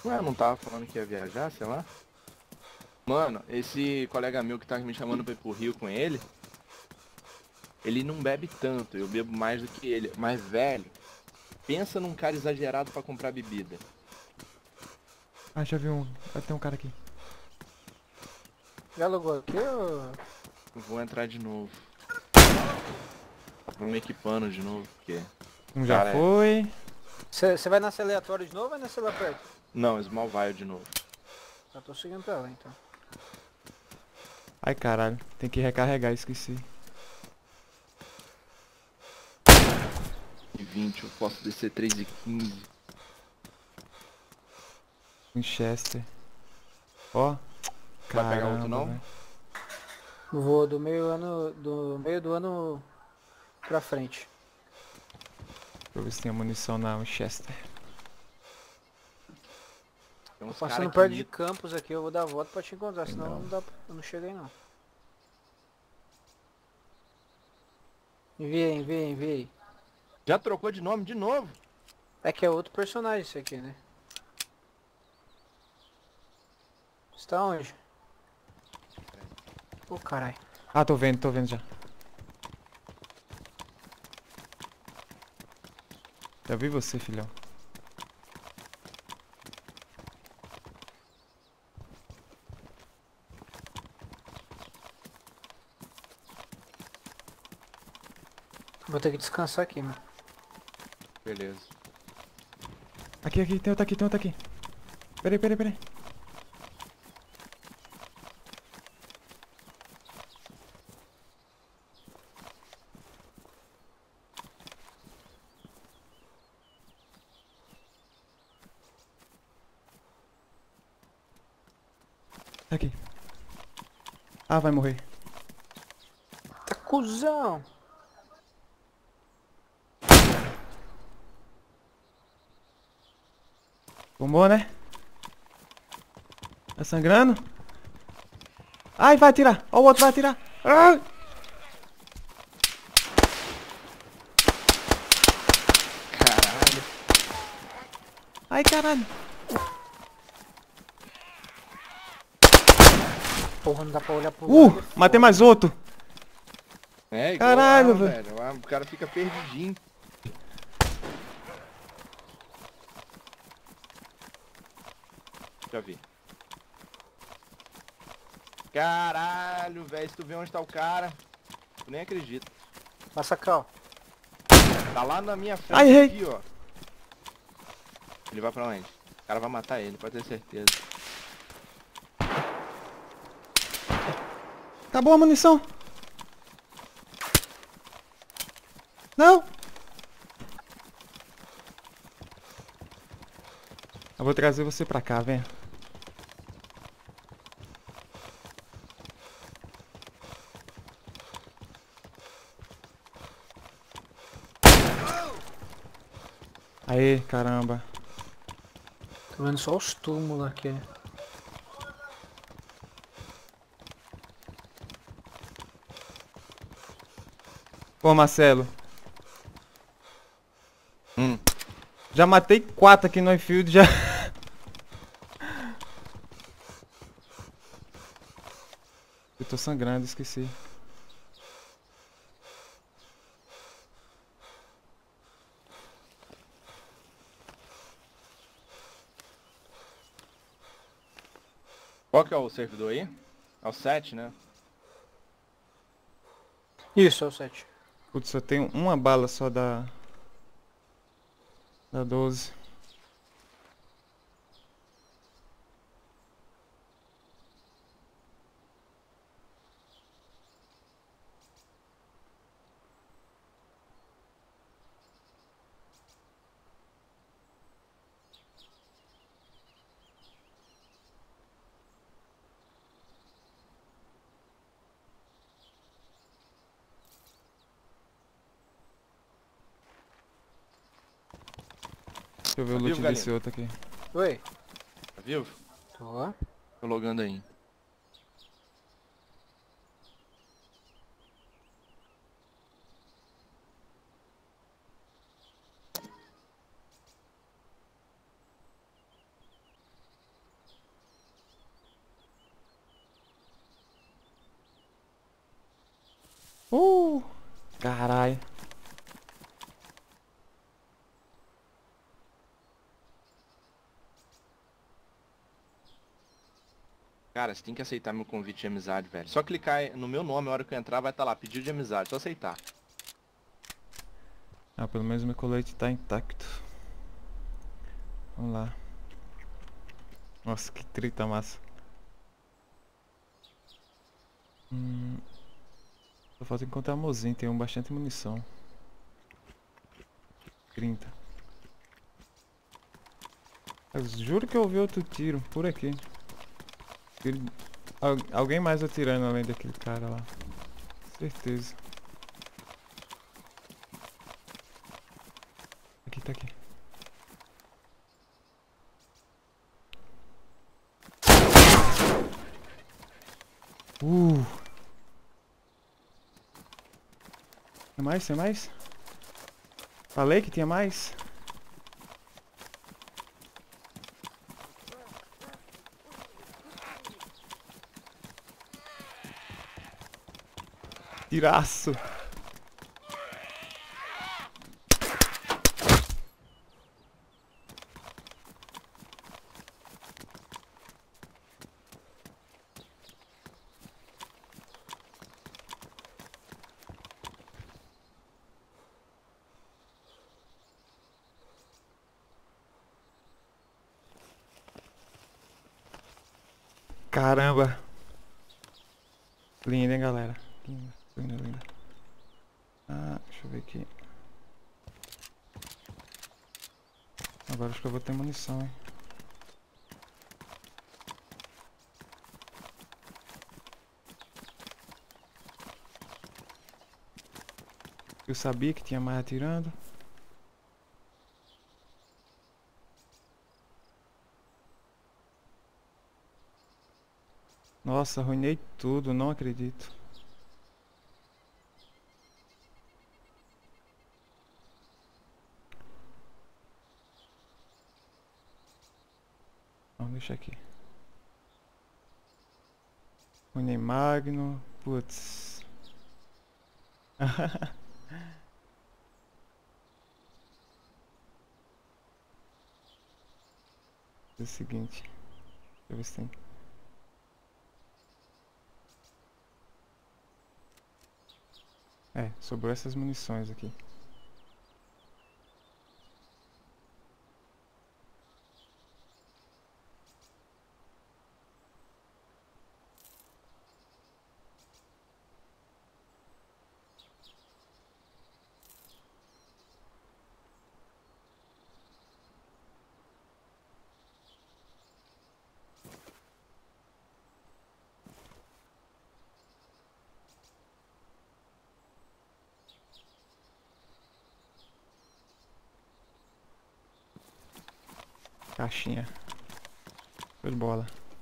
Ué, não tava falando que ia viajar, sei lá? Mano, esse colega meu que tá me chamando pra ir pro Rio com ele não bebe tanto, eu bebo mais do que ele. Mas, velho, pensa num cara exagerado pra comprar bebida. Ah, já vi um. Vai ter um cara aqui. Já logou aqui ou... Eu vou entrar de novo. Vou me equipando de novo, porque... Um já Cara, é... foi. Você vai nascer aleatório de novo ou vai nascer lá perto? Não, Small Vial de novo. Já tô seguindo pra lá então. Ai, caralho. Tem que recarregar, esqueci. E 20, eu posso descer 3 e 15. Winchester. Ó. Vai pegar outro Caramba, não? velho. Vou do meio do ano pra frente. Deixa eu ver se tem munição na Winchester. Tem Tô uns cara passando aqui perto de campos aqui, eu vou dar a volta pra te encontrar, senão Legal. não dá, eu não chego aí não. Enviei. Já trocou de nome de novo? É que é outro personagem esse aqui, né? Você tá onde? Ô caralho. Ah, tô vendo já. Já vi você, filhão. Vou ter que descansar aqui, mano. Beleza. Aqui, tem outro aqui. Peraí. Tá aqui. Ah, vai morrer. Tá cuzão! Bombou, né? Tá sangrando? Ai, vai atirar. Ó, o outro vai atirar. Ai, Caralho. ai, caralho. Porra, não dá pra olhar pro lado. Matei mais outro. É, igual Caralho, arma, velho. velho. O cara fica perdidinho. Já vi. Caralho, velho. Se tu vê onde tá o cara, tu nem acredita. Massacal. Tá lá na minha frente Ai, errei. aqui, ó. Ele vai pra onde? O cara vai matar ele, pode ter certeza. Acabou a munição. Não. Eu vou trazer você pra cá, vem. Aê, caramba. Tô vendo só os túmulos aqui. Pô, Marcelo. Hum. Já matei 4 aqui no infield, já. Eu tô sangrando, esqueci. Qual que é o servidor aí? É o 7, né? Isso, é o 7. Putz, só tenho uma bala só da 12. Deixa eu ver o Tá loot vivo, desse galinha? outro aqui. Oi. Tá vivo? Tô. Tô logando aí. Caralho. Cara, você tem que aceitar meu convite de amizade, velho. Só clicar no meu nome, a hora que eu entrar vai estar lá, pedido de amizade, só aceitar. Ah, pelo menos meu colete tá intacto. Vamos lá. Nossa, que treta massa. Só falta encontrar Mozinho, tem bastante munição. 30. Eu juro que eu ouvi outro tiro, por aqui. Alguém mais atirando além daquele cara lá. Certeza. Aqui, tá aqui. Tem mais? Tem mais? Falei que tinha mais? Tiraço! Caramba! Linda, hein, galera? Linda, linda, linda. Ah, deixa eu ver aqui. Agora acho que eu vou ter munição, hein? Eu sabia que tinha mais atirando. Nossa, arruinei tudo, não acredito. Vamos deixar aqui. Arruinei Magno, putz. É o seguinte. Deixa eu ver se tem. É, sobrou essas munições aqui. Caixinha. Foi de bola.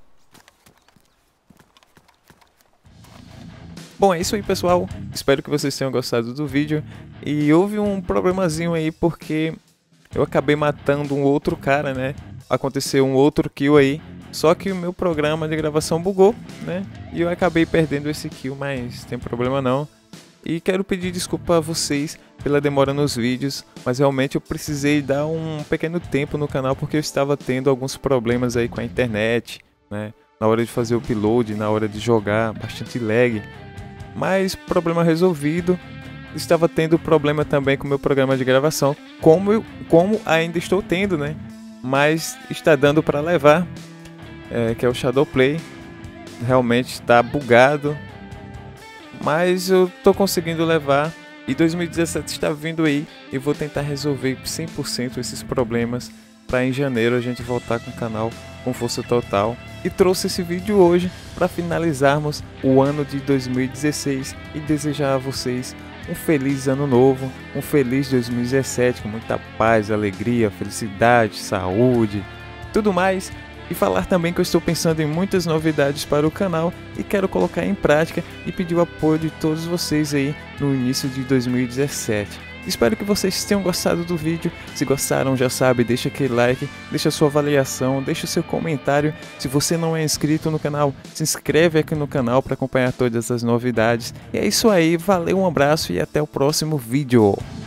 Bom, é isso aí, pessoal. Espero que vocês tenham gostado do vídeo. E houve um problemazinho aí porque eu acabei matando um outro cara, né? Aconteceu um outro kill aí. Só que o meu programa de gravação bugou, né? E eu acabei perdendo esse kill, mas tem problema não. E quero pedir desculpa a vocês pela demora nos vídeos, mas realmente eu precisei dar um pequeno tempo no canal porque eu estava tendo alguns problemas aí com a internet, né? Na hora de fazer o upload, na hora de jogar, bastante lag. Mas problema resolvido. Estava tendo problema também com o meu programa de gravação, como ainda estou tendo, né? Mas está dando para levar, que é o Shadowplay. Realmente está bugado, mas eu tô conseguindo levar. E 2017 está vindo aí e vou tentar resolver 100% esses problemas para em janeiro a gente voltar com o canal com força total. E trouxe esse vídeo hoje para finalizarmos o ano de 2016 e desejar a vocês um feliz ano novo, um feliz 2017 com muita paz, alegria, felicidade, saúde, tudo mais. E falar também que eu estou pensando em muitas novidades para o canal e quero colocar em prática e pedir o apoio de todos vocês aí no início de 2017. Espero que vocês tenham gostado do vídeo. Se gostaram, já sabe, deixa aquele like, deixa sua avaliação, deixa seu comentário. Se você não é inscrito no canal, se inscreve aqui no canal para acompanhar todas as novidades. E é isso aí, valeu, um abraço e até o próximo vídeo.